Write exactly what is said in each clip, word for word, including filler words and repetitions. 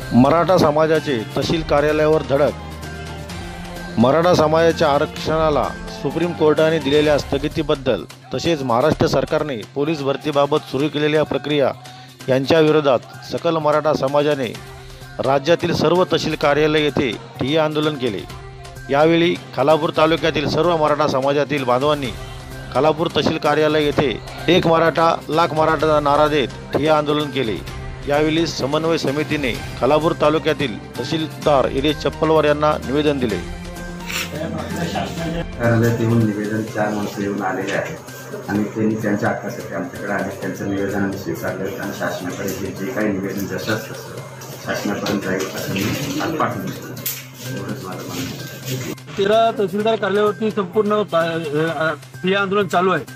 मराठा समाजाचे तहसील कार्यालयावर धडक. मराठा समाजाच्या आरक्षणाला सुप्रीम कोर्टाने दिलेल्या स्थगितीबद्दल तसेच महाराष्ट्र सरकारने पोलीस भरतीबाबत सुरू केलेल्या प्रक्रिया यांच्या विरोधात सकल मराठा समाजाने राज्यातील सर्व तहसील कार्यालय येथे ठिय्या आंदोलन केले. यावेळी खालापूर तालुक्यातील सर्व मराठा समाजातील बांधवांनी खालापूर तहसील कार्यालय येथे एक मराठा लाख मराठा नारा देत ठिय्या आंदोलन केले. यावेळी समन्वय समितीने खालापूर तालुक्यातील तहसीलदार इलेश चप्पलवार यांना निवेदन दिले. कार्यालयात येऊन निवेदन चार माणसं येऊन आलेले आहेत आणि त्यांनी त्यांच्या हक्कासाठी आमच्याकडे आले. त्यांचं निवेदन आम्ही स्वीकारलं आणि शासनाकडे जे जे काही निवेदन जसंच तसं शासनापर्यंत जाईल असं मी आज पाठवून दिलं. एवढंच माझं म्हणणं. तेरा तहसीलदार कार्यालयावरती संपूर्ण ठिय्या आंदोलन चालू आहे.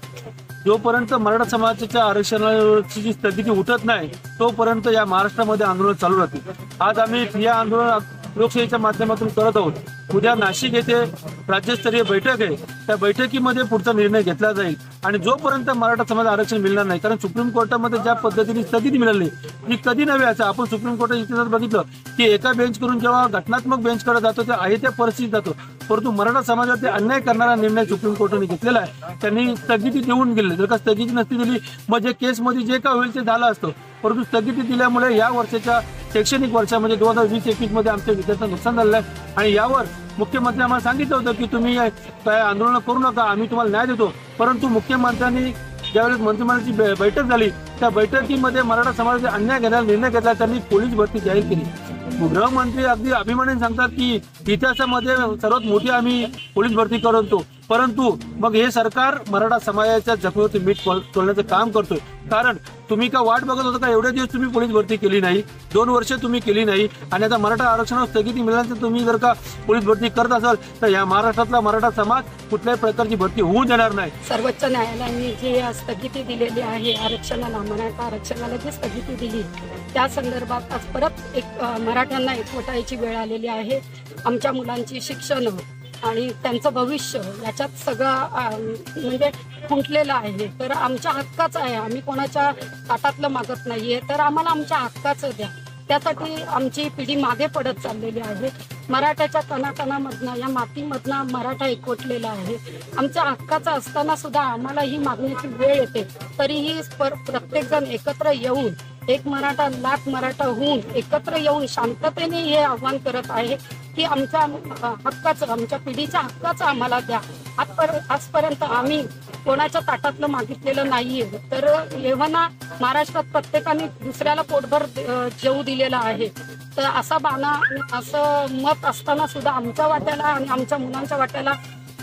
जोपर्यंत मराठा समाजाच्या आरक्षणाची जी स्थगिती उठत नाही तोपर्यंत या महाराष्ट्रामध्ये आंदोलन चालू राहतील. आज आम्ही ठिय्या आंदोलन लोकशाहीच्या माध्यमातून करत आहोत. उद्या नाशिक येथे राज्यस्तरीय बैठक आहे. त्या बैठकीमध्ये पुढचा निर्णय घेतला जाईल आणि जोपर्यंत मराठा समाज आरक्षण मिळणार नाही, कारण सुप्रीम कोर्टामध्ये ज्या पद्धतीने स्थगिती मिळाली ती कधी नव्हे. असं आपण सुप्रीम कोर्टाच्या इतिहासात बघितलं की एका बेंच करून जेव्हा घटनात्मक बेंचकडे जातो त्या आहे त्या परिस्थितीत जातो. परंतु मराठा समाजात अन्याय करणारा निर्णय सुप्रीम कोर्टाने घेतलेला आहे. त्यांनी स्थगिती देऊन गेले. जर का स्थगिती नसती दिली मग जे केसमध्ये जे काय होईल ते झालं असतं. परंतु स्थगिती दिल्यामुळे या वर्षाच्या शैक्षणिक वर्षामध्ये दोन हजार वीस एकवीस मध्ये आमच्या विद्यार्थ्यांचं नुकसान झालेलं आहे आणि यावर मुख्यमंत्री आम्हाला सांगितलं होतं की तुम्ही काय आंदोलन करू नका, आम्ही तुम्हाला न्याय देतो. परंतु मुख्यमंत्र्यांनी ज्यावेळेस मंत्रिमंडळाची बैठक झाली त्या बैठकीमध्ये मराठा समाजाचा अन्याय घेण्याचा निर्णय घेतला. त्यांनी पोलीस भरती जाहीर केली. गृहमंत्री अगदी अभिमानाने सांगतात की इतिहासामध्ये सर्वात मोठी आम्ही पोलीस भरती करतो. परंतु मग हे सरकार मराठा समाजाच्या जखमेवरती मीठ तोडण्याचं काम करतोय. कारण तुम्ही का वाट बघत होता का? एवढे दिवस तुम्ही पोलीस भरती केली नाही, दोन वर्ष तुम्ही केली नाही आणि आता मराठा आरक्षणावर स्थगिती मिळाल्यानंतर तुम्ही जर का पोलीस भरती करत असाल तर या महाराष्ट्रातला मराठा समाज कुठल्याही प्रकारची भरती होऊ देणार नाही. सर्वोच्च न्यायालयाने जी स्थगिती दिलेली आहे आरक्षणाला, मराठा आरक्षणाला जी स्थगिती दिली त्या संदर्भात आज परत एक मराठ्यांना एकवटायची वेळ आलेली आहे. आमच्या मुलांची शिक्षण आणि त्यांचं भविष्य याच्यात सगळं म्हणजे खुंटलेलं आहे. तर आमच्या हक्काचं आहे. आम्ही कोणाच्या ताटातलं मागत नाहीये. तर आम्हाला आमच्या हक्काचं द्या. त्यासाठी आमची पिढी मागे पडत चाललेली आहे. मराठ्याच्या कणाकणामधनं या मातीमधनं मराठा एकवटलेला आहे. आमच्या हक्काचं असताना सुद्धा आम्हाला ही मागण्याची वेळ येते. तरीही प्रत्येक जण एकत्र येऊन एक मराठा लाख मराठा होऊन एकत्र येऊन शांततेने हे आव्हान करत आहे की आमच्या हक्काचं, आमच्या पिढीच्या हक्काचं आम्हाला द्या. आजपर्यंत आजपर्यंत आम्ही कोणाच्या ताटातलं मागितलेलं नाहीये. तर एव्हाना महाराष्ट्रात प्रत्येकाने दुसऱ्याला पोटभर जेवू दिलेला आहे. तर असा बाणा आणि असं मत असताना सुद्धा आमच्या वाट्याला आणि आमच्या मुलांच्या वाट्याला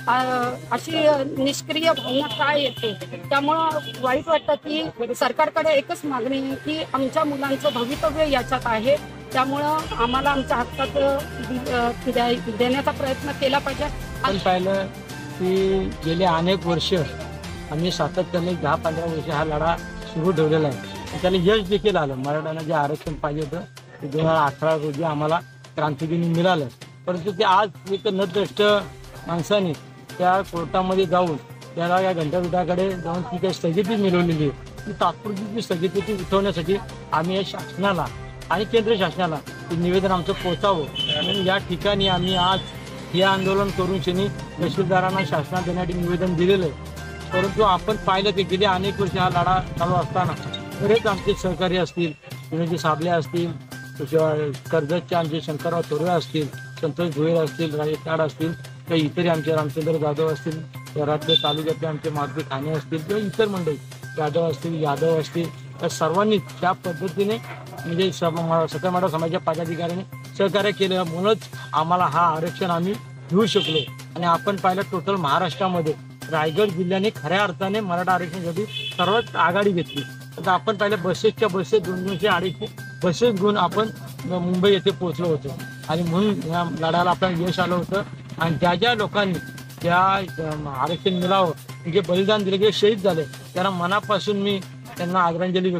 अशी निष्क्रिय भावना काय येते. त्यामुळं वाईट वाटतं की सरकारकडे एकच मागणी आहे की आमच्या मुलांचं भवितव्य याच्यात आहे. त्यामुळं आम्हाला आमच्या हक्कात देण्याचा प्रयत्न केला पाहिजे. आपण पाहिलं की गेले अनेक वर्ष आम्ही सातत्याने दहा पंधरा वर्ष हा लढा सुरू ठेवलेला आहे. त्याला यश देखील आलं. मराठ्यांना जे आरक्षण पाहिजे होतं ते दोन हजार अठरा रोजी आम्हाला क्रांतिगिरी मिळालं. परंतु ते आज एक नतद्रष्ट माणसाने त्या कोर्टामध्ये जाऊन त्याला या घंटापीठाकडे जाऊन ती काही स्थगिती मिळवलेली आहे. ती तात्पुरती ती स्थगिती ती उठवण्यासाठी आम्ही या शासनाला आणि केंद्र शासनाला ते निवेदन आमचं पोचावं म्हणून या ठिकाणी आम्ही आज हे आंदोलन करून शनी तहसीलदारांना शासनात देण्यासाठी निवेदन दिलेलं आहे. परंतु आपण पाहिलं की गेले अनेक वर्ष हा लढा चालू असताना बरेच आमचे सहकारी असतील, विनोदी साबले असतील, कर्जतचे आमचे शंकरराव थोरवे असतील, संतोष भुईर असतील, राजेश ताड असतील, काही इतरही आमचे रामचंद्र जाधव असतील, शहरातले तालुक्यातले आमचे मारुती खाणे असतील किंवा इतर मंडळी जाधव असतील, यादव असतील, या सर्वांनी त्या पद्धतीने म्हणजे सकल मराठा समाजाच्या पदाधिकाऱ्यांनी सहकार्य केलं. म्हणूनच आम्हाला हा आरक्षण आम्ही घेऊ शकलो. आणि आपण पाहिलं टोटल महाराष्ट्रामध्ये रायगड जिल्ह्याने खऱ्या अर्थाने मराठा आरक्षणासाठी सर्वात आघाडी घेतली. आता आपण पाहिलं बसेसच्या बसेस दोन दोनशे अडीचशे बसेस घेऊन आपण मुंबई येथे पोहोचलो होतो आणि म्हणून या लढ्याला आपल्याला यश आलं होतं. आणि ज्या ज्या लोकांनी त्या आरक्षण मिळावं म्हणजे बलिदान दिले, जे शहीद झाले त्यांना मनापासून मी त्यांना आदरांजली व्यक्त